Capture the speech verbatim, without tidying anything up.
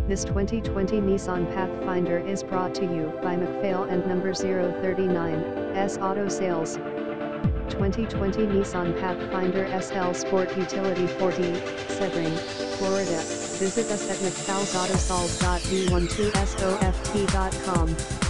This twenty twenty Nissan Pathfinder is brought to you by McPhail and number zero three nine S Auto Sales. twenty twenty Nissan Pathfinder S L Sport Utility forty, Sebring, Florida. Visit us at mcphails auto sales dot v twelve soft dot com.